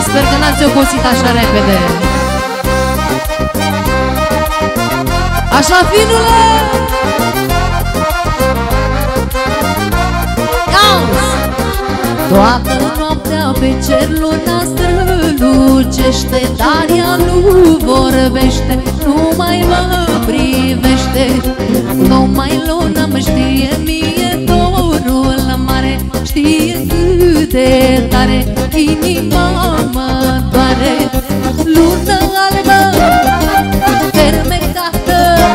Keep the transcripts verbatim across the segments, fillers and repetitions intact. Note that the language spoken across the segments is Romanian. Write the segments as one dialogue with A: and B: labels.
A: Sper că n-ați obosit așa repede. Așa, finule! Auzi! Toată noaptea pe cer luna strălucește, dar ea nu vorbește, numai mă privește. Numai luna mă știe mie dorul mare, știe cât de tare inima mă doare. Lună albă, fermecată,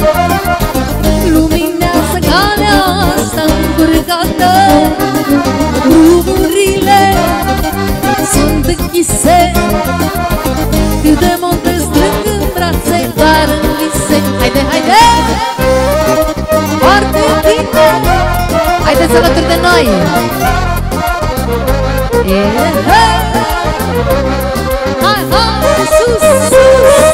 A: luminează calea asta încurcată. Drumurile sunt închise, cât de mult te strâng în brațe, dar în vise. Haide, haide! Foarte bine! Haideți alături de noi! Yeah. Hai, hai, sus, sus!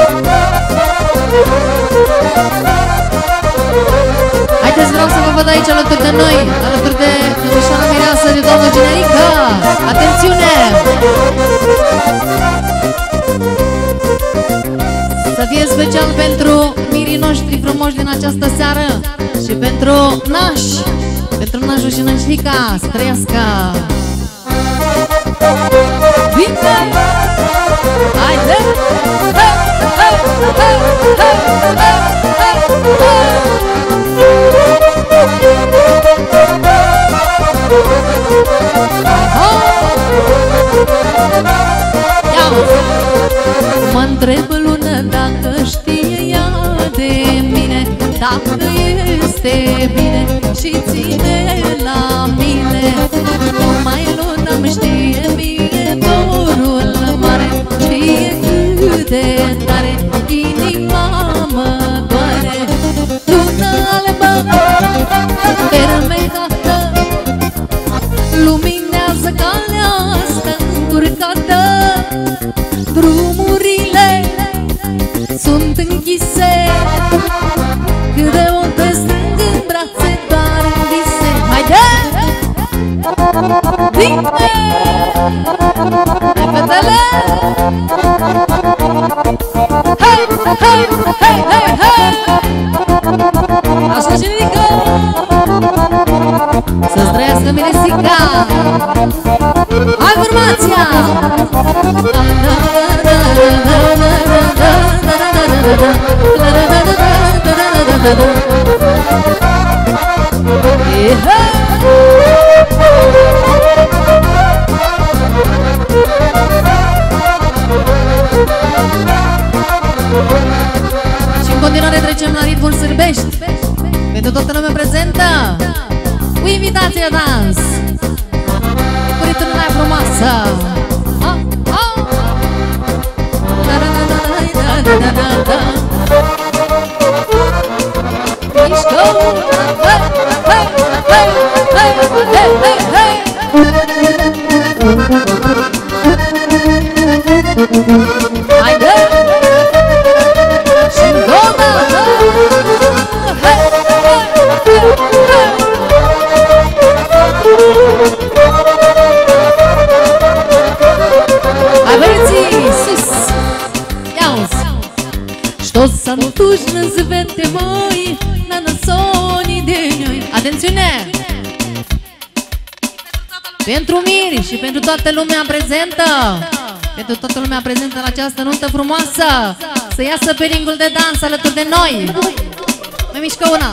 A: Haideți, vreau să vă văd aici alături de noi, alături de domnișoara mireasă, de doamna Generica. Atențiune! Să fie special pentru mirii noștri frumoși din această seară și pentru nași, pentru nașul și nașica, să trăiască! Bine! Haide! Hey, hey, hey, hey, hey, hey, hey. Mă-ntreb lună dacă știe ea de mine, dacă este bine și ține la mine. Numai luna mă știe mie dorul mare, știe cât de tare inima mă doare. Lună albă, fermecată, luminează calea asta încurcată. Drumurile sunt închise, cât de mult te strâng în brațe, dar în vise. Haide! Bine! Hai, fetele! Hei, hei, hei, hei, hei! Așa, Generica! Să-ți trăiască miresica! Hai, formația! Și în continuare trecem la ritmul sârbești. Pentru toată lumea prezentă, cu invitație la dans, cu ritmul mai frumoasă. Ah, ah. Da, da, da, da, da, da, da, da. Mișcă! Hei, hei, hei, hei, hei, hei, hei. Haide! Și încă o dată! Hei, hei, hei, hei. Hai, băieții, sus! Ia-uzi! Что сантуж назовете мой на насони день. Atențiune! Pentru miri și pentru toată lumea prezentă, pentru toată lumea prezentă la această nuntă frumoasă, să iasă pe ringul de dans alături de noi. Mai mișcă una.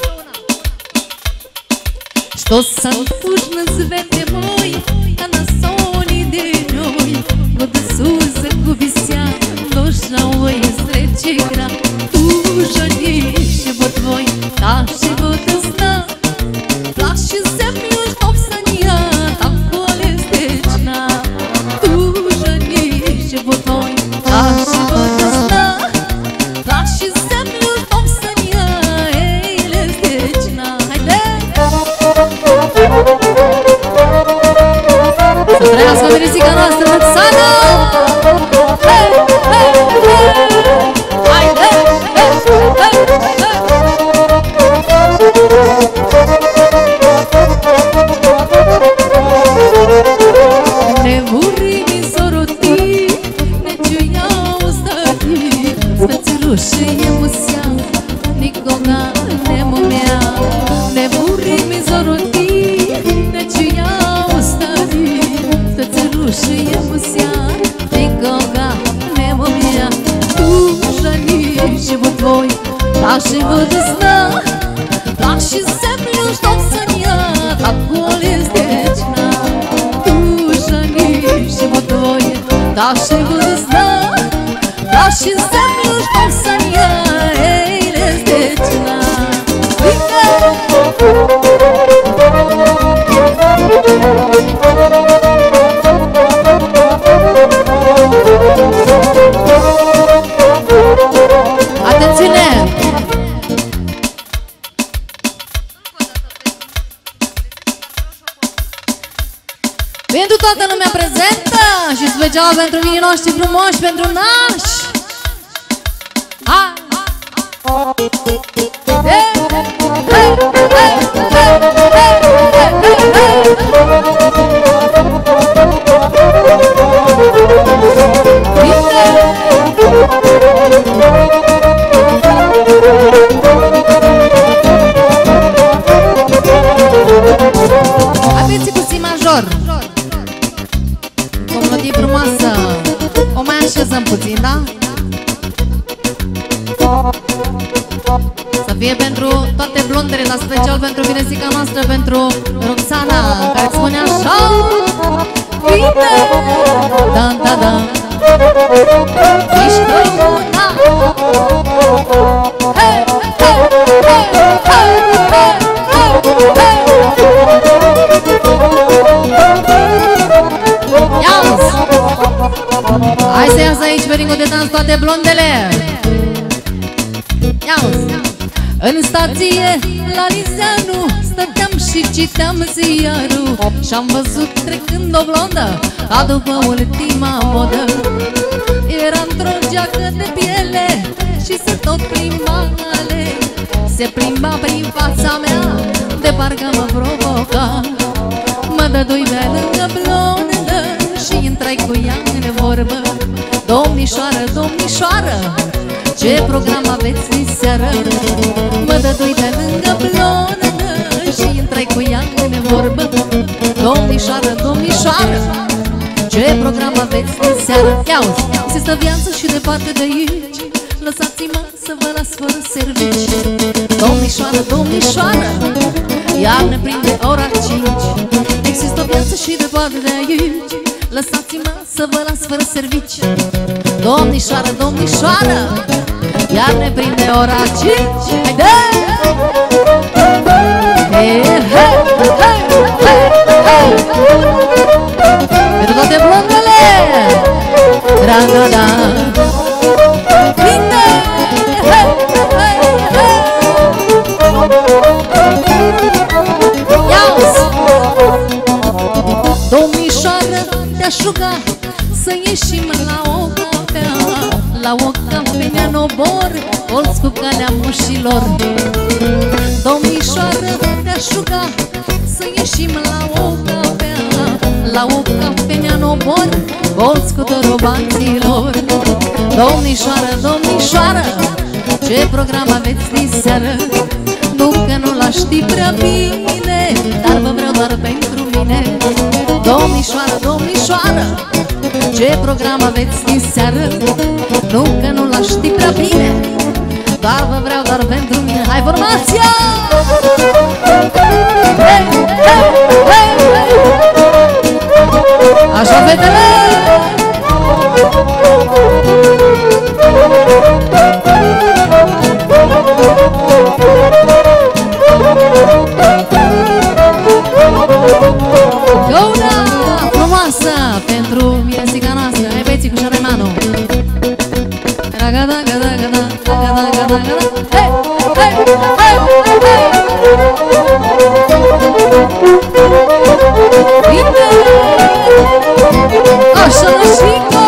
A: Что сантуж назовете мой на насони день. Вот Иисуса кубися, душа ой сречи гра. Tu жадишь вот твой, та живот сна. Плащи землю овсания, там болезнечна. Tu жадишь вот твой, та живот сна. Плащи землю овсания, ей лезнечна. Хайде! Să trăiască miresica noastră Roxana! Hei, hei, hei! Haide! Hei, hei, hei! Ne vorrei soroti și vâdâsna, dar și semnul ștop să-mi ia, acolo este cina. Dușani și vătoie, dar și vâdâsna, dar și semnul ștop să-mi ia, ei, este cina. Atențiune! Pentru toată lumea prezentă și special pentru vinii noștri frumoși, pentru nași! Hai!
B: Aveți cu si major, o melodie frumoasă. O mai așezăm puțin, da? Să fie pentru toate blondele, dar special pentru vinezica noastră, pentru Roxana, care spune așa: bine! Da, da, da! Ești româna! Hei, hei, hei, hei, hei, hei, ia-uzi! Hai să iasă aici pe ringul de dans toate blondele! Ia-uzi! În stație, la Rizeanu, stăteam și citeam ziarul și-am văzut trecând o blondă, ca după ultima modă. Era într-o geacă de piele și se tot plimba ale. Se plimba prin fața mea, de parcă mă provoca. Mă dădui pe lângă blondă și intrai cu ea în vorbă. Domnișoară, domnișoară, ce program aveți diseară? Mă dădui de lângă blondă și intrai cu ea în vorbă. Domnișoară, domnișoară, ce program aveți diseară? Ia-uzi, există viață și departe de aici, lăsați-mă să vă las fără servici. Domnișoară, domnișoară, iar ne prinde ora cinci. Există viață și departe de aici, lăsați-mă să vă las fără servici. Domnișoară, domnișoară, iar ne prinde ora cinci. Haide! Hei, hei, hei, hei, hei! Pentru toate blondele! Dragă-da! Prinde! Hei, hei, hei! Ia-uzi! Domnișoară, te-aș ruga să ieșim la o cafea, la o cafenea în obor, colț cu calea mușilor. Domnișoară, te-aș ruga să ieșim la o cafea, la o cafenea în obor, colț cu dorobanților. Domnișoară, domnișoară, ce program aveți diseară? Nu că nu l-aș ști prea bine, dar vă vreau doar pentru mine. Domnișoară, domnișoară, ce program aveți diseară? Nu că nu l-aș ști prea bine, dar vă vreau doar pentru mine. Hai, formația! Hey, hey, hey, hey. Așa, fetele! Găuna frumoasă pentru vinezica noastră. Hai, băieții, cu șaremanu. Gada, gada, gada, gada, gada, gada. Hey, hey, hey, hey. Bine! Așa, Chico!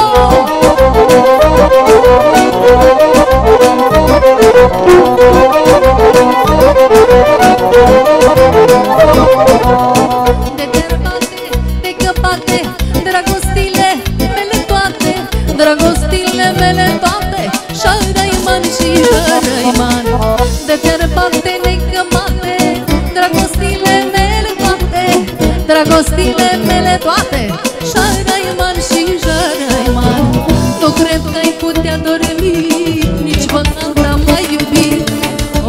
B: De derbate, de căpate, dragostile mele toate, dragostile mele toate, șarăiman și șarăiman. De derbate, de căpate, dragostile mele toate, dragostile mele toate, șarăiman și șarăiman. Nu cred că ai putea dormi, nici măcar n-am mai iubit.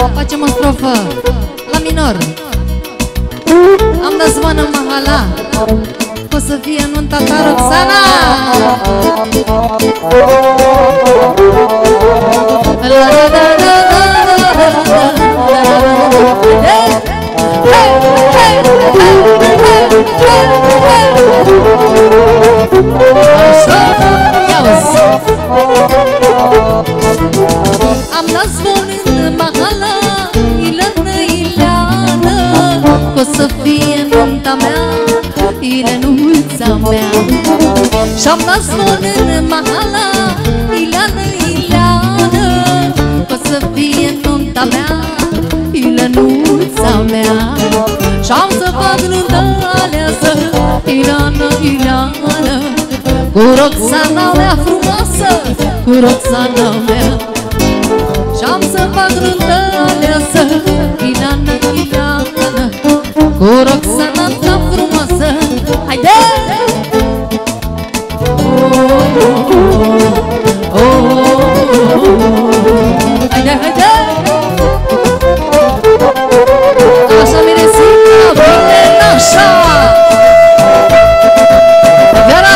A: Facem o strofă la minor. Am dat zvoană mahala, o să fie nunta ta, Roxana. La la la la la am dat zvon în mahala, Ileană, Ileană, că-o să fie nunta mea, Ilenuța mea. Și-am dat zvon în mahala, Ileană, Ileană, că-o să fie nunta mea, Ilenuța mea. Și-am să fac nunta aleasă, Ileană, Ileană, cu Roxana mea frumoasă, cu Roxana mea. Și-am să fac nuntă aleasă, Ileană, Ileană, cu Roxana ta frumoasă. Haide! Haide, haide! Așa miresită, bine nașa! Gara!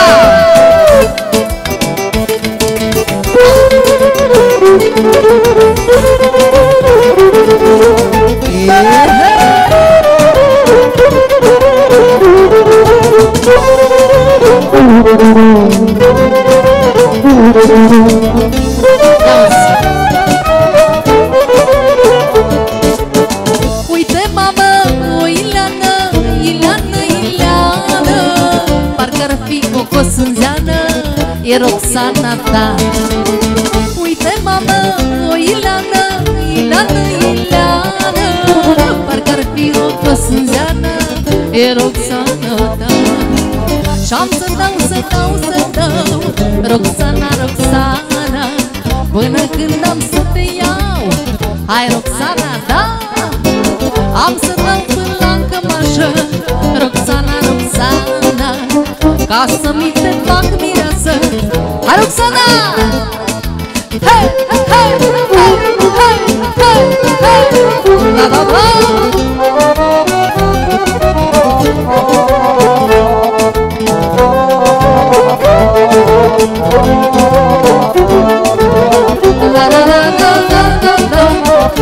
A: Uite, mamă, o Ileană, Ileană, Ileană, parcă-ar fi o cosânzeană, e Roxana ta. Uite, mamă, o Ileană, Ileană, Ileană, parcă-ar fi o cosânzeană, e Roxana ta. Și-am să dau, să dau, să dau, Roxana, Roxana, până când am să te iau. Hai, Roxana, da! Am să dau până la cămașă, Roxana, Roxana, ca să mi te fac mireasă. Hai, Roxana! Hei, hei, hei, hei, hei, hei, da, da, da!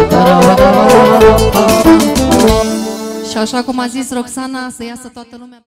A: Și așa cum a zis Roxana, să iasă toată lumea.